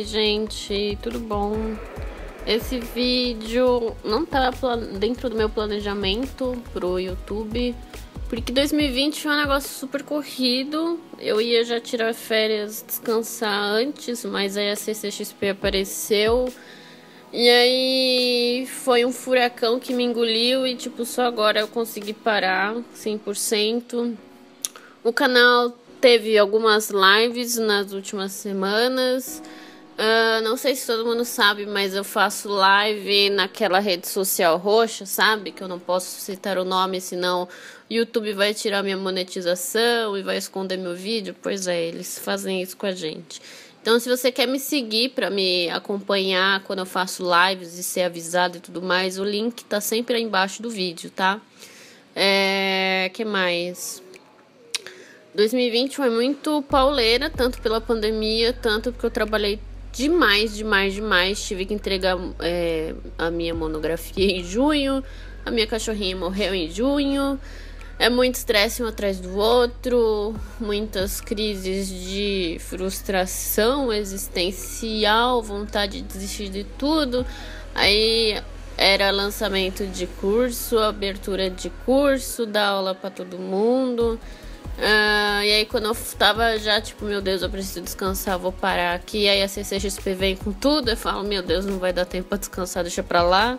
Oi, gente, tudo bom? Esse vídeo não tá dentro do meu planejamento pro YouTube, porque 2020 foi um negócio super corrido. Eu ia já tirar férias, descansar antes, mas aí a CCXP apareceu. E aí foi um furacão que me engoliu e tipo, só agora eu consegui parar 100%. O canal teve algumas lives nas últimas semanas. Não sei se todo mundo sabe, mas eu faço live naquela rede social roxa, sabe? Que eu não posso citar o nome, senão o YouTube vai tirar minha monetização e vai esconder meu vídeo. Pois é, eles fazem isso com a gente. Então, se você quer me seguir para me acompanhar quando eu faço lives e ser avisado e tudo mais, o link tá sempre aí embaixo do vídeo, tá? Que mais? 2020 foi muito pauleira, tanto pela pandemia, tanto porque eu trabalhei demais. Tive que entregar a minha monografia em junho, a minha cachorrinha morreu em junho. É muito estresse um atrás do outro, muitas crises de frustração existencial, vontade de desistir de tudo. Aí era lançamento de curso, abertura de curso, dar aula para todo mundo. E aí quando eu tava já tipo, meu Deus, eu preciso descansar, vou parar aqui. Aí a CCXP vem com tudo, eu falo, meu Deus, não vai dar tempo pra descansar, deixa pra lá.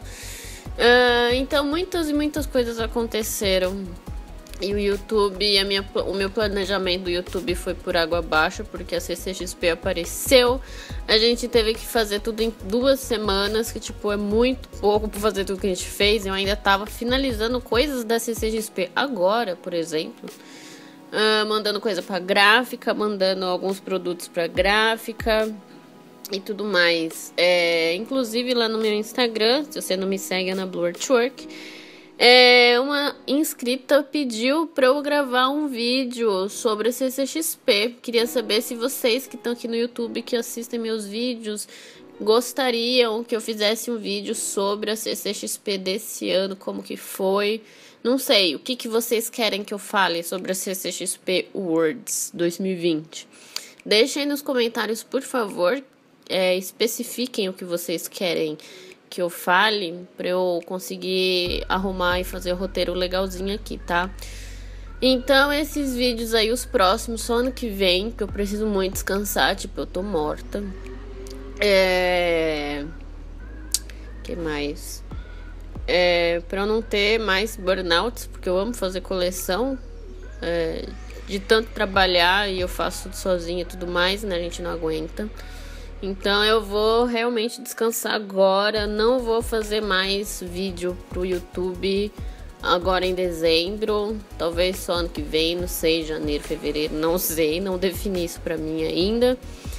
Então muitas coisas aconteceram. E o YouTube, o meu planejamento do YouTube foi por água abaixo, porque a CCXP apareceu. A gente teve que fazer tudo em 2 semanas, que tipo, é muito pouco pra fazer tudo que a gente fez. Eu ainda tava finalizando coisas da CCXP agora, por exemplo. Mandando coisa pra gráfica, mandando alguns produtos pra gráfica e tudo mais. Inclusive lá no meu Instagram, se você não me segue, é na Blue Artwork. Uma inscrita pediu pra eu gravar um vídeo sobre a CCXP. Queria saber se vocês que estão aqui no YouTube, que assistem meus vídeos, gostariam que eu fizesse um vídeo sobre a CCXP desse ano, como que foi. Não sei, o que vocês querem que eu fale sobre a CCXP Worlds 2020? Deixem aí nos comentários, por favor. Especifiquem o que vocês querem que eu fale, para eu conseguir arrumar e fazer o roteiro legalzinho aqui, tá? Então, esses vídeos aí, os próximos, só ano que vem, que eu preciso muito descansar, tipo, eu tô morta. Que mais? Pra eu não ter mais burnouts, porque eu amo fazer coleção, de tanto trabalhar e eu faço tudo sozinha e tudo mais, né? A gente não aguenta. Então eu vou realmente descansar agora, não vou fazer mais vídeo pro YouTube agora em dezembro, talvez só ano que vem, não sei, janeiro, fevereiro, não sei, não defini isso pra mim ainda.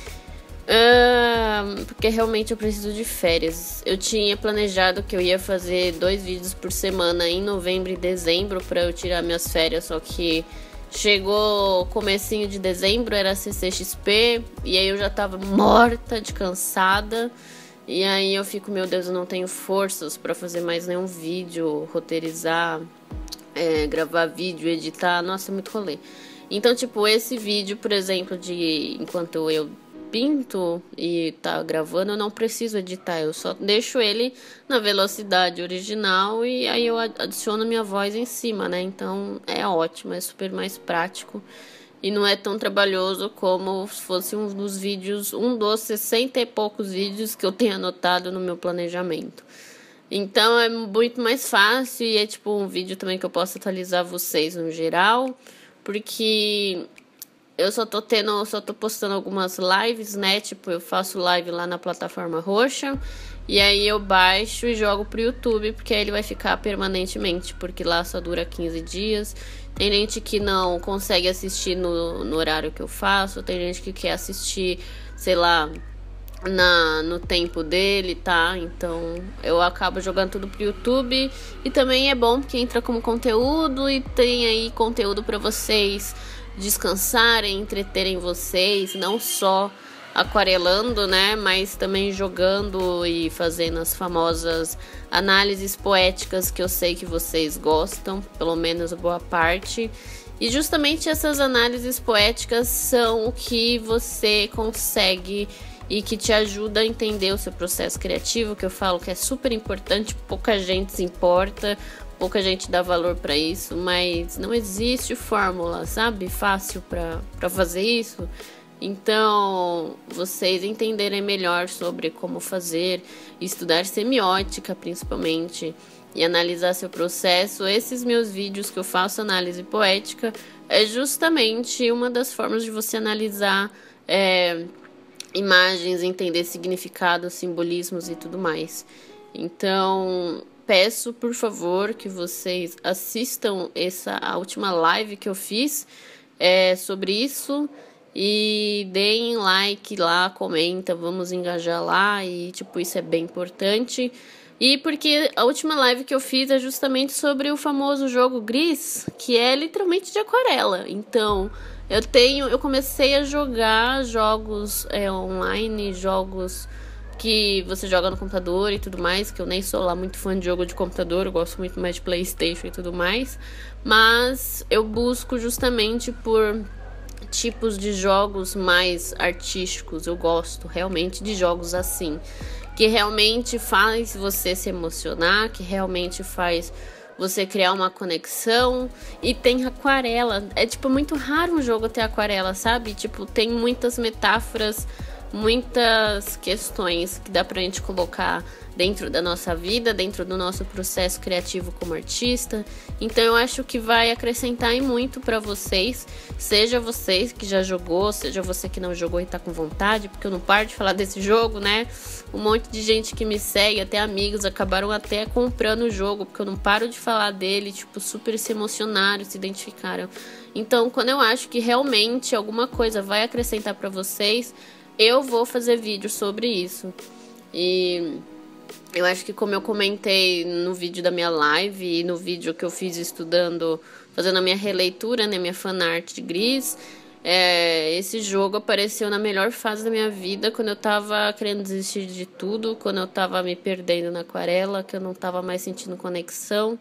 Porque realmente eu preciso de férias. Eu tinha planejado que eu ia fazer 2 vídeos por semana em novembro e dezembro pra eu tirar minhas férias, só que chegou comecinho de dezembro, era CCXP, e aí eu já tava morta de cansada. E aí eu fico, meu Deus, eu não tenho forças pra fazer mais nenhum vídeo, roteirizar, gravar vídeo, editar, nossa, é muito rolê. Então, tipo, esse vídeo, por exemplo, de enquanto eu pinto e tá gravando, eu não preciso editar, eu só deixo ele na velocidade original e aí eu adiciono minha voz em cima, né? Então é ótimo, é super mais prático e não é tão trabalhoso como se fosse um dos 60 e poucos vídeos que eu tenho anotado no meu planejamento. Então é muito mais fácil e é tipo um vídeo também que eu posso atualizar vocês no geral, porque eu só tô postando algumas lives, né? Tipo, eu faço live lá na plataforma roxa e aí eu baixo e jogo pro YouTube, porque aí ele vai ficar permanentemente, porque lá só dura 15 dias. Tem gente que não consegue assistir no horário que eu faço, tem gente que quer assistir, sei lá, no tempo dele, tá? Então eu acabo jogando tudo pro YouTube e também é bom porque entra como conteúdo e tem aí conteúdo pra vocês descansarem, entreterem vocês, não só aquarelando, né, mas também jogando e fazendo as famosas análises poéticas que eu sei que vocês gostam, pelo menos boa parte. E justamente essas análises poéticas são o que você consegue e que te ajuda a entender o seu processo criativo, que eu falo que é super importante, pouca gente se importa, pouca gente dá valor para isso, mas não existe fórmula, sabe, fácil para fazer isso. Então, vocês entenderem melhor sobre como fazer, estudar semiótica principalmente, e analisar seu processo, esses meus vídeos que eu faço análise poética é justamente uma das formas de você analisar imagens, entender significados, simbolismos e tudo mais. Então, peço por favor que vocês assistam a última live que eu fiz sobre isso e deem like lá, comenta, vamos engajar lá e tipo, isso é bem importante. E porque a última live que eu fiz é justamente sobre o famoso jogo Gris, que é literalmente de aquarela. Então, eu comecei a jogar jogos online, jogos que você joga no computador e tudo mais, que eu nem sou lá muito fã de jogo de computador, eu gosto muito mais de PlayStation e tudo mais. Mas eu busco justamente por tipos de jogos mais artísticos, eu gosto realmente de jogos assim, que realmente faz você se emocionar, que realmente faz você criar uma conexão. E tem aquarela, é tipo muito raro um jogo ter aquarela, sabe? Tipo, tem muitas metáforas, muitas questões que dá pra gente colocar dentro da nossa vida, dentro do nosso processo criativo como artista. Então eu acho que vai acrescentar muito para vocês, seja vocês que já jogou, seja você que não jogou e tá com vontade, porque eu não paro de falar desse jogo, né? Um monte de gente que me segue, até amigos, acabaram até comprando o jogo, porque eu não paro de falar dele, tipo, super se emocionaram, se identificaram. Então, quando eu acho que realmente alguma coisa vai acrescentar para vocês, eu vou fazer vídeo sobre isso. E eu acho que, como eu comentei no vídeo da minha live e no vídeo que eu fiz estudando, fazendo a minha releitura, né, minha fanart de Gris, esse jogo apareceu na melhor fase da minha vida, quando eu tava querendo desistir de tudo, quando eu tava me perdendo na aquarela, que eu não tava mais sentindo conexão.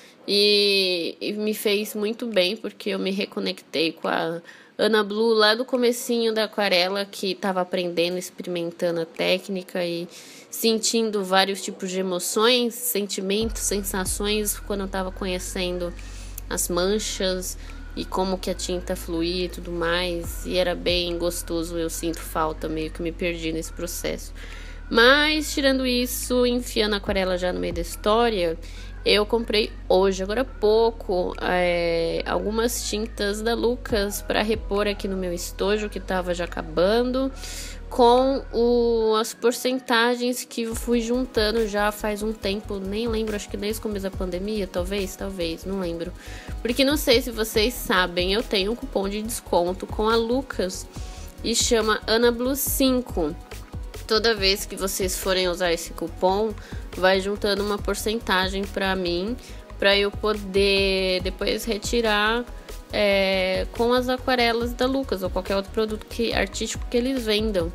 E me fez muito bem, porque eu me reconectei com a Ana Blue lá do comecinho da aquarela, que estava aprendendo, experimentando a técnica e sentindo vários tipos de emoções, sentimentos, sensações, quando eu estava conhecendo as manchas e como que a tinta fluía e tudo mais. E era bem gostoso, eu sinto falta, meio que me perdi nesse processo. Mas, tirando isso, enfiando a aquarela já no meio da história, eu comprei hoje, agora há pouco, algumas tintas da Lucas para repor aqui no meu estojo, que estava já acabando, com as porcentagens que eu fui juntando já faz um tempo, nem lembro, acho que desde o começo da pandemia, talvez, não lembro. Porque não sei se vocês sabem, eu tenho um cupom de desconto com a Lucas e chama Ana Blue 5. Toda vez que vocês forem usar esse cupom, vai juntando uma porcentagem para mim, para eu poder depois retirar com as aquarelas da Lucas ou qualquer outro produto artístico que eles vendam.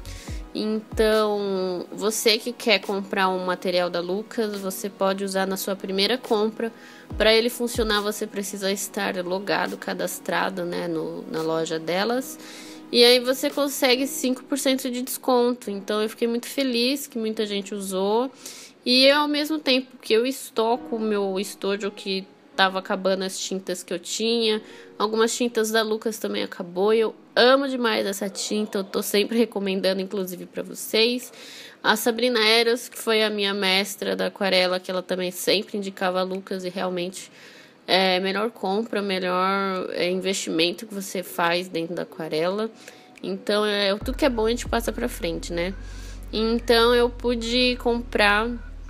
Então, você que quer comprar um material da Lucas, você pode usar na sua primeira compra. Para ele funcionar, você precisa estar logado, cadastrado, né, na loja delas. E aí você consegue 5% de desconto. Então eu fiquei muito feliz que muita gente usou. E ao mesmo tempo que eu estoco o meu estojo, que estava acabando as tintas que eu tinha, algumas tintas da Lucas também acabou. Eu amo demais essa tinta, eu tô sempre recomendando, inclusive para vocês. A Sabrina Eros, que foi a minha mestra da aquarela, que ela também sempre indicava a Lucas, e realmente melhor compra, melhor investimento que você faz dentro da aquarela. Então, tudo que é bom a gente passa pra frente, né? Então, eu pude comprar,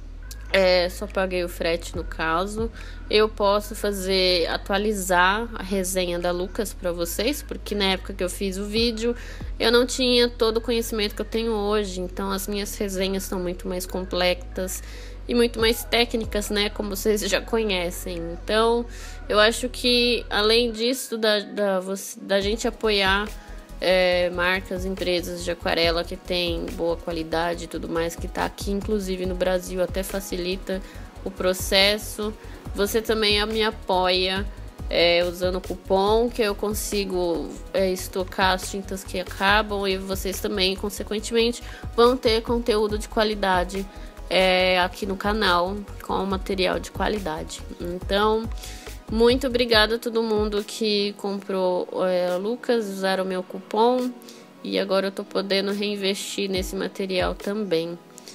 só paguei o frete no caso. Eu posso atualizar a resenha da Lucas pra vocês, porque na época que eu fiz o vídeo, eu não tinha todo o conhecimento que eu tenho hoje. Então, as minhas resenhas são muito mais completas e muito mais técnicas, né, como vocês já conhecem. Então, eu acho que, além disso, da gente apoiar marcas, empresas de aquarela que tem boa qualidade e tudo mais, que tá aqui, inclusive no Brasil, até facilita o processo. Você também me apoia usando o cupom, que eu consigo estocar as tintas que acabam, e vocês também, consequentemente, vão ter conteúdo de qualidade aqui no canal, com material de qualidade. Então, muito obrigada a todo mundo que comprou Lucas, usaram o meu cupom, e agora eu tô podendo reinvestir nesse material também.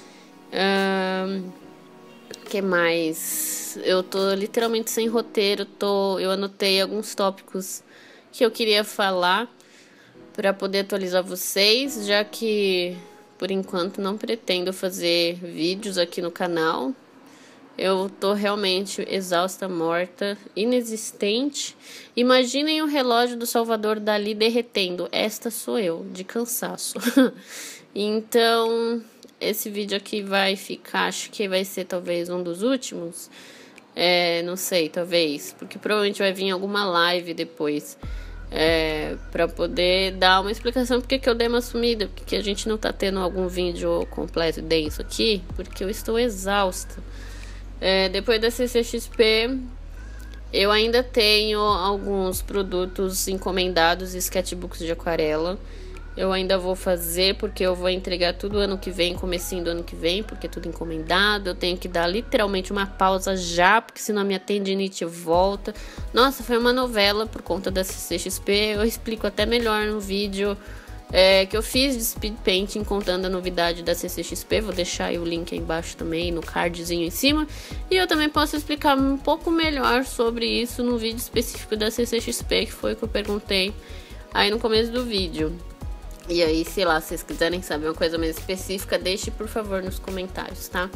Que mais? Eu tô literalmente sem roteiro, eu anotei alguns tópicos que eu queria falar para poder atualizar vocês, já que por enquanto não pretendo fazer vídeos aqui no canal. Eu tô realmente exausta, morta, inexistente. Imaginem o relógio do Salvador Dalí derretendo. Esta sou eu, de cansaço. Então, esse vídeo aqui vai ficar, acho que vai ser talvez um dos últimos. Não sei, talvez, porque provavelmente vai vir alguma live depois. Pra poder dar uma explicação porque que eu dei uma sumida, porque a gente não tá tendo algum vídeo completo denso aqui, porque eu estou exausta. Depois da CCXP, eu ainda tenho alguns produtos encomendados, sketchbooks de aquarela. Eu ainda vou fazer, porque eu vou entregar tudo ano que vem, comecinho do ano que vem, porque é tudo encomendado. Eu tenho que dar literalmente uma pausa já, porque senão a minha tendinite volta. Nossa, foi uma novela por conta da CCXP. Eu explico até melhor no vídeo que eu fiz de speed painting, contando a novidade da CCXP. Vou deixar aí o link aí embaixo também, no cardzinho em cima. E eu também posso explicar um pouco melhor sobre isso no vídeo específico da CCXP, que foi o que eu perguntei aí no começo do vídeo. E aí, sei lá, se vocês quiserem saber uma coisa mais específica, deixe por favor nos comentários, tá?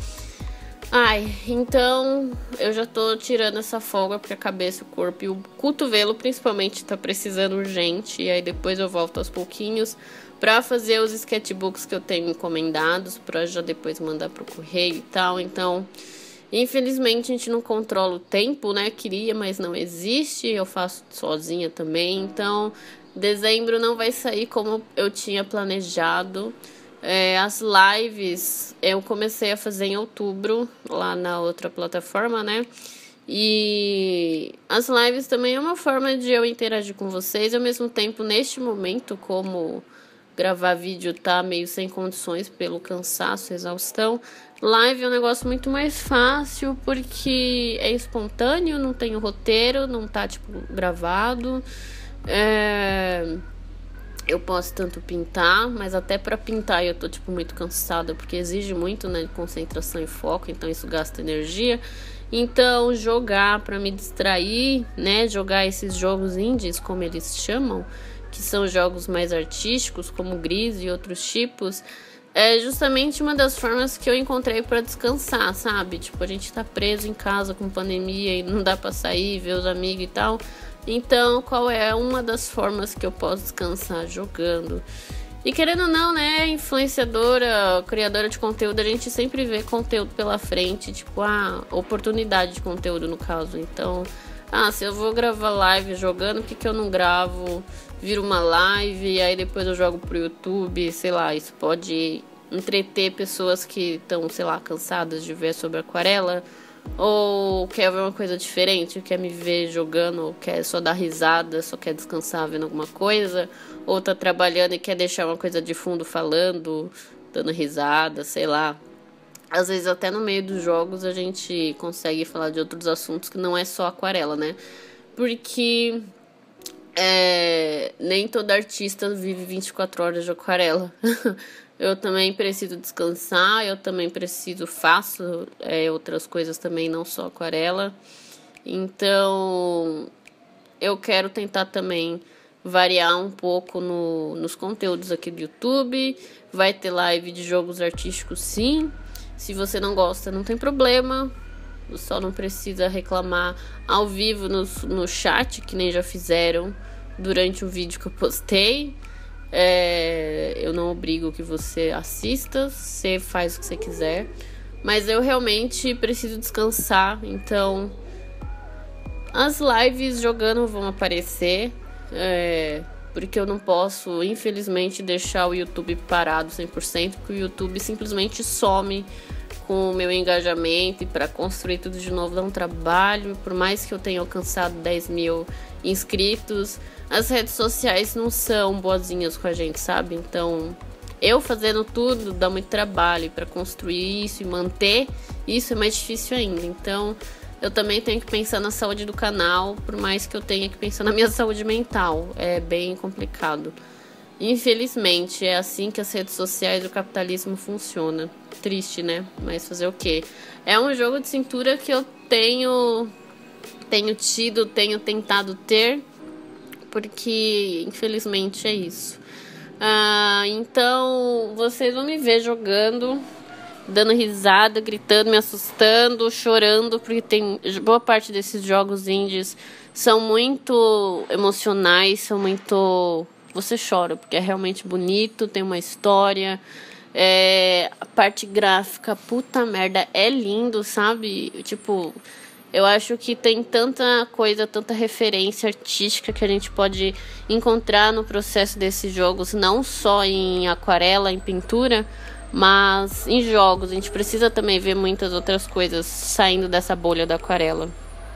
Então eu já tô tirando essa folga, porque a cabeça, o corpo e o cotovelo principalmente tá precisando urgente. E aí depois eu volto aos pouquinhos pra fazer os sketchbooks que eu tenho encomendados, pra já depois mandar pro correio e tal. Então, infelizmente a gente não controla o tempo, né? Queria, mas não existe. Eu faço sozinha também, então dezembro não vai sair como eu tinha planejado. As lives eu comecei a fazer em outubro, lá na outra plataforma, né? E as lives também é uma forma de eu interagir com vocês. Ao mesmo tempo, neste momento, como gravar vídeo tá meio sem condições pelo cansaço, exaustão, live é um negócio muito mais fácil, porque é espontâneo, não tem o roteiro, não tá tipo gravado. Eu posso tanto pintar, mas até pra pintar eu tô tipo muito cansada, porque exige muito, né, de concentração e foco, então isso gasta energia. Então jogar pra me distrair, né, jogar esses jogos indies, como eles chamam, que são jogos mais artísticos, como Gris e outros tipos, é justamente uma das formas que eu encontrei pra descansar, sabe? Tipo, a gente tá preso em casa com pandemia e não dá pra sair, ver os amigos e tal. Então, qual é uma das formas que eu posso descansar? Jogando. E querendo ou não, né, influenciadora, criadora de conteúdo, a gente sempre vê conteúdo pela frente, tipo, oportunidade de conteúdo no caso. Então, se eu vou gravar live jogando, por que eu não gravo? Viro uma live e aí depois eu jogo pro YouTube, sei lá, isso pode entreter pessoas que estão, sei lá, cansadas de ver sobre aquarela, ou quer ver uma coisa diferente, quer me ver jogando, ou quer só dar risada, só quer descansar vendo alguma coisa, ou tá trabalhando e quer deixar uma coisa de fundo falando, dando risada, sei lá. Às vezes até no meio dos jogos a gente consegue falar de outros assuntos que não é só aquarela, né? Porque nem todo artista vive 24 horas de aquarela. Eu também preciso descansar, eu também faço outras coisas também, não só aquarela. Então, eu quero tentar também variar um pouco nos conteúdos aqui do YouTube. Vai ter live de jogos artísticos, sim. Se você não gosta, não tem problema. Só não precisa reclamar ao vivo no chat, que nem já fizeram durante o vídeo que eu postei. Eu não obrigo que você assista, você faz o que você quiser, mas eu realmente preciso descansar. Então as lives jogando vão aparecer, porque eu não posso, infelizmente, deixar o YouTube parado 100%, porque o YouTube simplesmente some com o meu engajamento, e para construir tudo de novo dá um trabalho. Por mais que eu tenha alcançado 10 mil inscritos, as redes sociais não são boazinhas com a gente, sabe? Então, eu fazendo tudo dá muito trabalho, para construir isso e manter isso é mais difícil ainda. Então, eu também tenho que pensar na saúde do canal, por mais que eu tenha que pensar na minha saúde mental. É bem complicado. Infelizmente, é assim que as redes sociais e o capitalismo funcionam. Triste, né? Mas fazer o quê? É um jogo de cintura que eu tenho tentado ter, porque infelizmente é isso. Então, vocês vão me ver jogando, dando risada, gritando, me assustando, chorando, porque tem boa parte desses jogos indies são muito emocionais, são muito... Você chora, porque é realmente bonito, tem uma história, a parte gráfica, puta merda, é lindo, sabe? Tipo, eu acho que tem tanta coisa, tanta referência artística que a gente pode encontrar no processo desses jogos, não só em aquarela, em pintura, mas em jogos. A gente precisa também ver muitas outras coisas saindo dessa bolha da aquarela.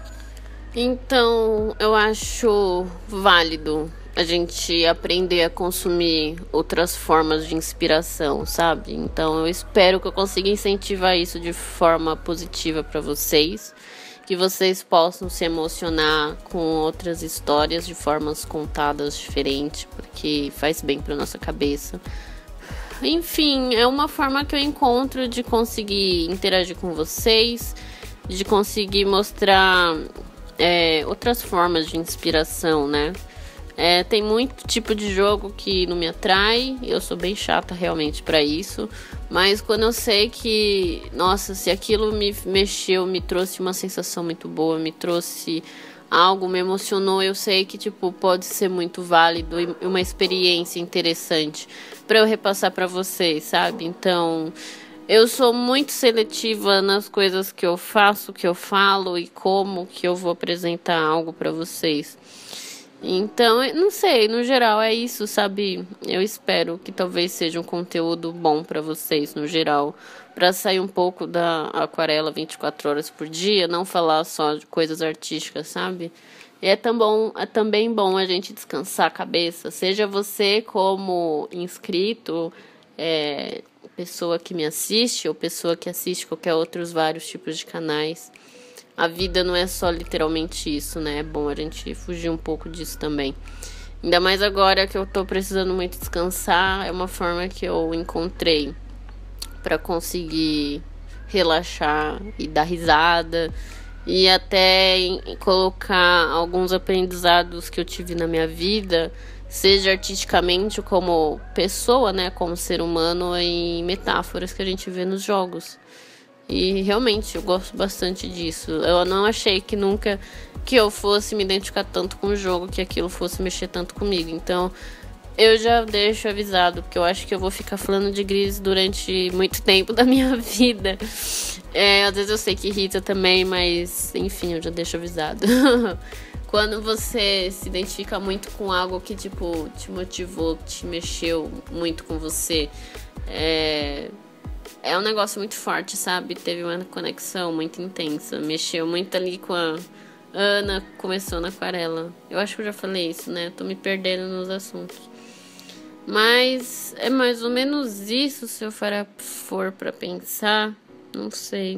Então, eu acho válido a gente aprender a consumir outras formas de inspiração, sabe? Então, eu espero que eu consiga incentivar isso de forma positiva para vocês, que vocês possam se emocionar com outras histórias de formas contadas diferentes, porque faz bem para nossa cabeça. Enfim, é uma forma que eu encontro de conseguir interagir com vocês, de conseguir mostrar outras formas de inspiração, né? Tem muito tipo de jogo que não me atrai, eu sou bem chata realmente pra isso, mas quando eu sei que, nossa, se aquilo me mexeu, me trouxe uma sensação muito boa, me trouxe algo, me emocionou, eu sei que tipo pode ser muito válido e uma experiência interessante pra eu repassar pra vocês, sabe? Então, eu sou muito seletiva nas coisas que eu faço, que eu falo e como que eu vou apresentar algo pra vocês. Então, não sei, no geral é isso, sabe? Eu espero que talvez seja um conteúdo bom pra vocês, no geral, pra sair um pouco da aquarela 24 horas por dia, não falar só de coisas artísticas, sabe? E é também bom a gente descansar a cabeça, seja você como inscrito, pessoa que me assiste ou pessoa que assiste qualquer outros vários tipos de canais. A vida não é só literalmente isso, né? É bom a gente fugir um pouco disso também. Ainda mais agora que eu tô precisando muito descansar. É uma forma que eu encontrei pra conseguir relaxar e dar risada. E até colocar alguns aprendizados que eu tive na minha vida, seja artisticamente como pessoa, né? Como ser humano, em metáforas que a gente vê nos jogos. E realmente eu gosto bastante disso. Eu não achei que nunca que eu fosse me identificar tanto com o jogo, que aquilo fosse mexer tanto comigo. Então eu já deixo avisado, porque eu acho que eu vou ficar falando de Gris durante muito tempo da minha vida. Às vezes eu sei que irrita também, mas enfim, eu já deixo avisado. Quando você se identifica muito com algo que tipo te motivou, que te mexeu muito com você, é um negócio muito forte, sabe? Teve uma conexão muito intensa. Mexeu muito ali com a Ana, começou na aquarela. Eu acho que eu já falei isso, né? Tô me perdendo nos assuntos. Mas é mais ou menos isso, se eu for pra pensar. Não sei.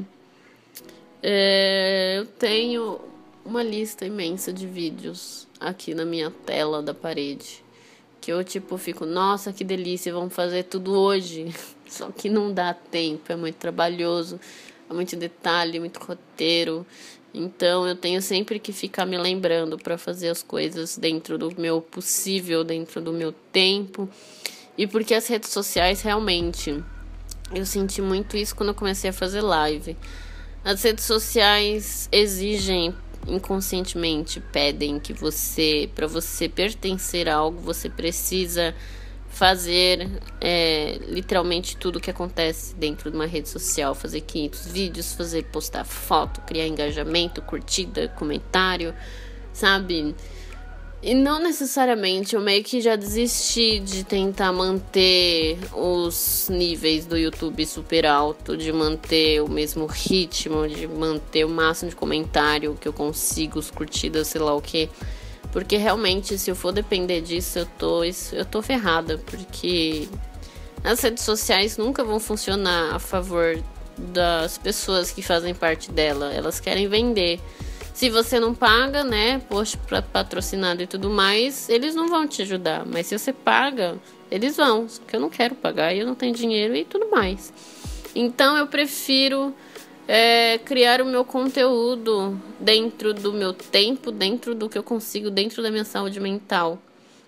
Eu tenho uma lista imensa de vídeos aqui na minha tela da parede. Que eu tipo fico, nossa, que delícia, vamos fazer tudo hoje. Só que não dá tempo, é muito trabalhoso, é muito detalhe, muito roteiro. Então eu tenho sempre que ficar me lembrando para fazer as coisas dentro do meu possível, dentro do meu tempo. E porque as redes sociais realmente, eu senti muito isso quando eu comecei a fazer live. As redes sociais exigem inconscientemente, pedem que para você pertencer a algo, você precisa fazer literalmente tudo que acontece dentro de uma rede social, fazer 500 vídeos, postar foto, criar engajamento, curtida, comentário, sabe? E não necessariamente, eu meio que já desisti de tentar manter os níveis do YouTube super alto, de manter o mesmo ritmo, de manter o máximo de comentário que eu consigo, os curtidas, sei lá o que. Porque realmente, se eu for depender disso, eu tô ferrada. Porque as redes sociais nunca vão funcionar a favor das pessoas que fazem parte dela. Elas querem vender. Se você não paga, né, post patrocinado e tudo mais, eles não vão te ajudar. Mas se você paga, eles vão. Só que eu não quero pagar e eu não tenho dinheiro e tudo mais. Então eu prefiro criar o meu conteúdo dentro do meu tempo, dentro do que eu consigo, dentro da minha saúde mental.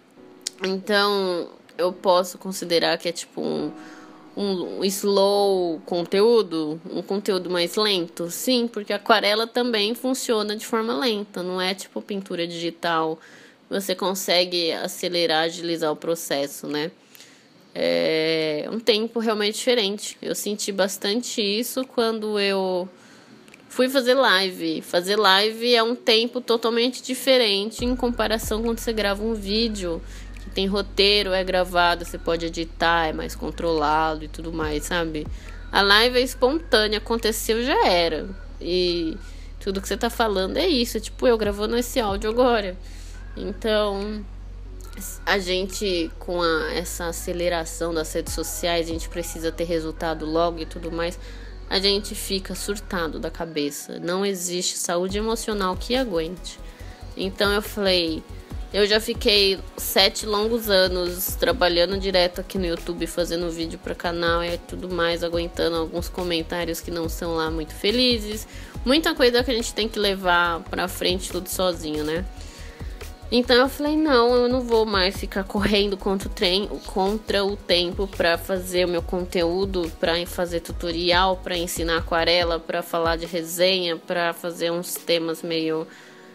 Então eu posso considerar que é tipo um slow conteúdo, um conteúdo mais lento? Sim, porque a aquarela também funciona de forma lenta, não é tipo pintura digital. Você consegue acelerar, agilizar o processo, né? É um tempo realmente diferente. Eu senti bastante isso quando eu fui fazer live. Fazer live é um tempo totalmente diferente em comparação quando você grava um vídeo. Tem roteiro, é gravado, você pode editar, é mais controlado e tudo mais, sabe? A live é espontânea, aconteceu, já era. E tudo que você tá falando é isso, tipo eu gravando esse áudio agora. Então, a gente, com essa aceleração das redes sociais, a gente precisa ter resultado logo e tudo mais, a gente fica surtado da cabeça. Não existe saúde emocional que aguente. Então eu falei... Eu já fiquei 7 longos anos trabalhando direto aqui no YouTube, fazendo vídeo para canal e tudo mais, aguentando alguns comentários que não são lá muito felizes. Muita coisa que a gente tem que levar pra frente tudo sozinho, né? Então eu falei, não, eu não vou mais ficar correndo contra o tempo pra fazer o meu conteúdo, pra fazer tutorial, pra ensinar aquarela, pra falar de resenha, pra fazer uns temas meio...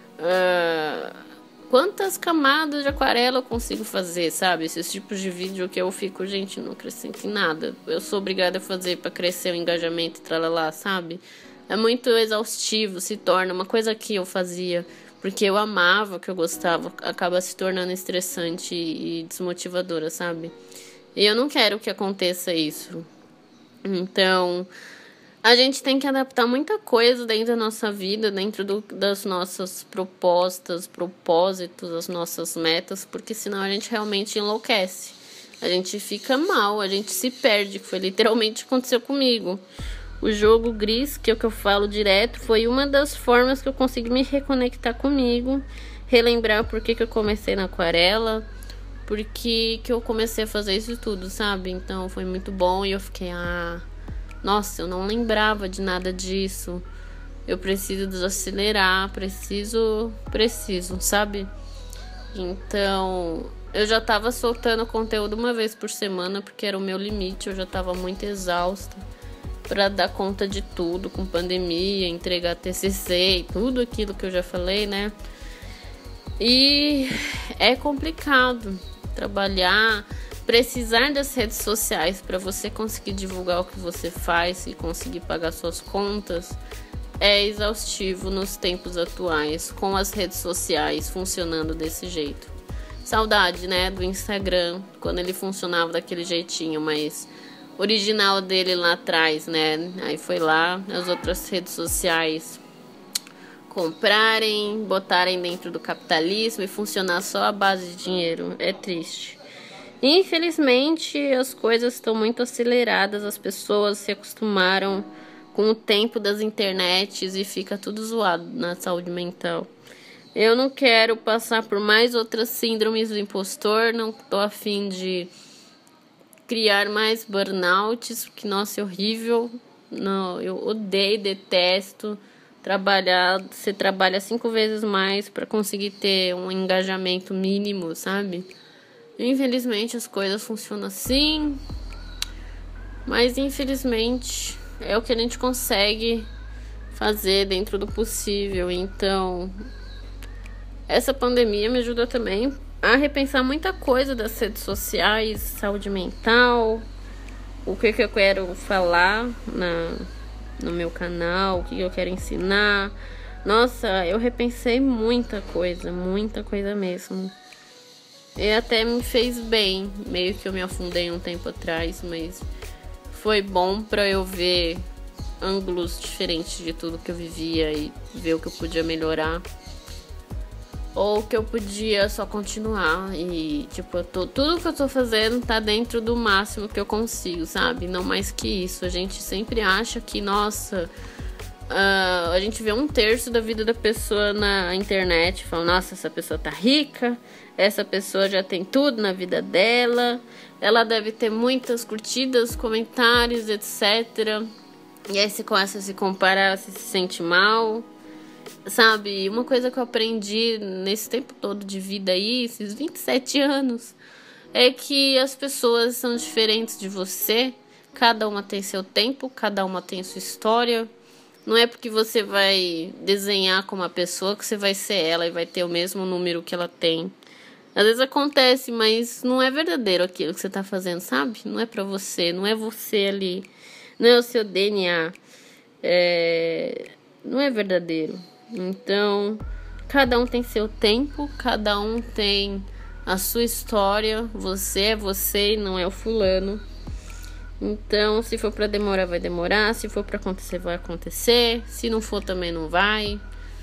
Quantas camadas de aquarela eu consigo fazer, sabe? Esses tipos de vídeo que eu fico, gente, não acrescento em nada. Eu sou obrigada a fazer pra crescer o engajamento e tralalá, sabe? É muito exaustivo, se torna uma coisa que eu fazia porque eu amava, que eu gostava, acaba se tornando estressante e desmotivadora, sabe? E eu não quero que aconteça isso. Então... A gente tem que adaptar muita coisa dentro da nossa vida, dentro das nossas propostas, propósitos, as nossas metas, porque senão a gente realmente enlouquece. A gente fica mal, a gente se perde, que foi literalmente o que aconteceu comigo. O jogo Gris, que é o que eu falo direto, foi uma das formas que eu consegui me reconectar comigo, relembrar por que eu comecei na aquarela, por que eu comecei a fazer isso tudo, sabe? Então foi muito bom e eu fiquei, nossa, eu não lembrava de nada disso. Eu preciso desacelerar, preciso, sabe? Então, eu já tava soltando conteúdo uma vez por semana, porque era o meu limite. Eu já tava muito exausta pra dar conta de tudo, com pandemia, entregar TCC e tudo aquilo que eu já falei, né? E é complicado trabalhar... Precisar das redes sociais para você conseguir divulgar o que você faz e conseguir pagar suas contas é exaustivo nos tempos atuais, com as redes sociais funcionando desse jeito. Saudade, né, do Instagram, quando ele funcionava daquele jeitinho, mas original dele lá atrás, né? Aí foi lá, as outras redes sociais comprarem, botarem dentro do capitalismo e funcionar só à base de dinheiro. É triste. Infelizmente, as coisas estão muito aceleradas, as pessoas se acostumaram com o tempo das internets e fica tudo zoado na saúde mental. Eu não quero passar por mais outras síndromes do impostor, não tô a fim de criar mais burnouts, porque, nossa, é horrível. Não, eu odeio, detesto trabalhar. Você trabalha 5 vezes mais para conseguir ter um engajamento mínimo, sabe? Infelizmente as coisas funcionam assim, mas infelizmente é o que a gente consegue fazer dentro do possível. Então, essa pandemia me ajuda também a repensar muita coisa das redes sociais, saúde mental, o que eu quero falar no meu canal, o que eu quero ensinar, Nossa, eu repensei muita coisa mesmo. E até me fez bem. Meio que eu me afundei um tempo atrás, mas foi bom pra eu ver ângulos diferentes de tudo que eu vivia e ver o que eu podia melhorar. Ou que eu podia só continuar. E, tipo, tudo que eu tô fazendo tá dentro do máximo que eu consigo, sabe? Não mais que isso. A gente sempre acha que, nossa, a gente vê 1/3 da vida da pessoa na internet. Fala, nossa, essa pessoa tá rica. Essa pessoa já tem tudo na vida dela. Ela deve ter muitas curtidas, comentários, etc. E aí você começa a se comparar, você se sente mal. Sabe, uma coisa que eu aprendi nesse tempo todo de vida aí, esses 27 anos, é que as pessoas são diferentes de você. Cada uma tem seu tempo, cada uma tem sua história. Não é porque você vai desenhar como a pessoa que você vai ser ela e vai ter o mesmo número que ela tem. Às vezes acontece, mas não é verdadeiro aquilo que você tá fazendo, sabe? Não é pra você, não é você ali, não é o seu DNA. Não é verdadeiro. Então, cada um tem seu tempo, cada um tem a sua história. Você é você e não é o fulano. Então, se for pra demorar, vai demorar. Se for pra acontecer, vai acontecer. Se não for, também não vai.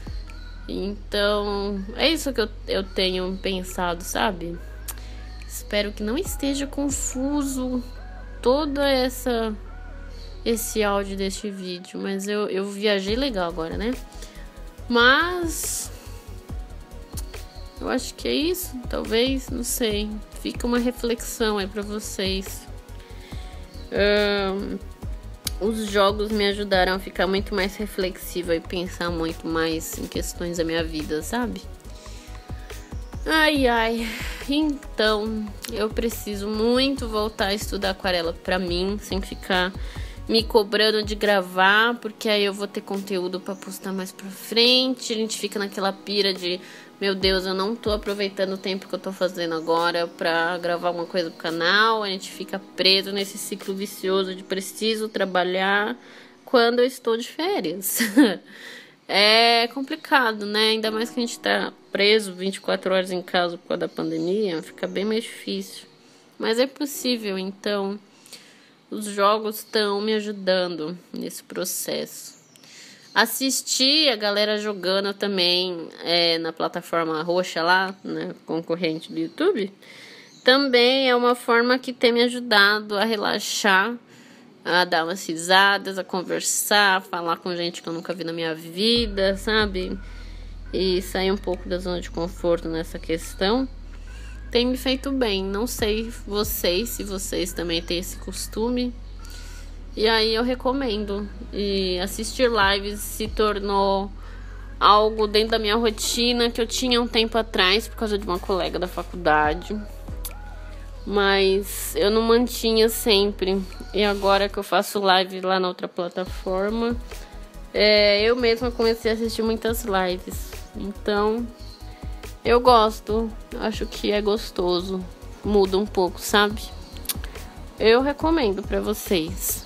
Então, é isso que eu tenho pensado, sabe? Espero que não esteja confuso toda esse áudio deste vídeo. Mas eu viajei legal agora, né? Mas eu acho que é isso, talvez, não sei. Fica uma reflexão aí pra vocês. Os jogos me ajudaram a ficar muito mais reflexiva e pensar muito mais em questões da minha vida, sabe? Ai, então eu preciso muito voltar a estudar aquarela pra mim, sem ficar me cobrando de gravar, porque aí eu vou ter conteúdo pra postar mais pra frente. A gente fica naquela pira de, meu Deus, eu não tô aproveitando o tempo que eu tô fazendo agora pra gravar alguma coisa pro canal. A gente fica preso nesse ciclo vicioso de preciso trabalhar quando eu estou de férias. É complicado, né? Ainda mais que a gente tá preso 24 horas em casa por causa da pandemia, fica bem mais difícil. Mas é possível, então os jogos estão me ajudando nesse processo. Assistir a galera jogando também na plataforma roxa lá, né, concorrente do YouTube, também é uma forma que tem me ajudado a relaxar, a dar umas risadas, a conversar, a falar com gente que eu nunca vi na minha vida, sabe? E sair um pouco da zona de conforto nessa questão. Tem me feito bem. Não sei se vocês também têm esse costume. E aí eu recomendo. E assistir lives se tornou algo dentro da minha rotina que eu tinha um tempo atrás por causa de uma colega da faculdade. Mas eu não mantinha sempre. E agora que eu faço live lá na outra plataforma, eu mesma comecei a assistir muitas lives. Então eu gosto, acho que é gostoso, muda um pouco, sabe? Eu recomendo pra vocês.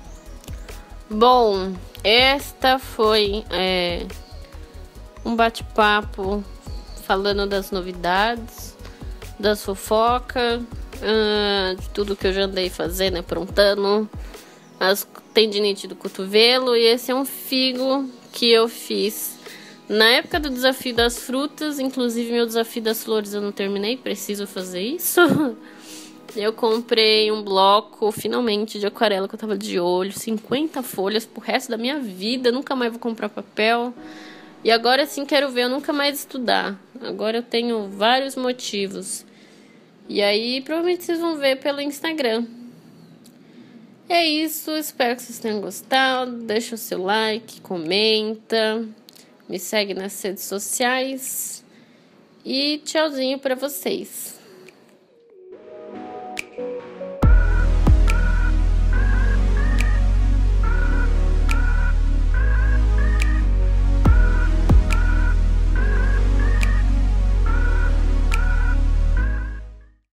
Bom, esta foi um bate-papo falando das novidades, das fofocas, de tudo que eu já andei fazendo, aprontando, as tendinite do cotovelo. E esse é um figo que eu fiz na época do desafio das frutas. Inclusive meu desafio das flores eu não terminei, preciso fazer isso. Eu comprei um bloco, finalmente, de aquarela que eu tava de olho, 50 folhas pro resto da minha vida, nunca mais vou comprar papel. E agora sim quero ver, eu nunca mais estudar. Agora eu tenho vários motivos. E aí provavelmente vocês vão ver pelo Instagram. É isso, espero que vocês tenham gostado. Deixa o seu like, comenta, me segue nas redes sociais. E tchauzinho pra vocês.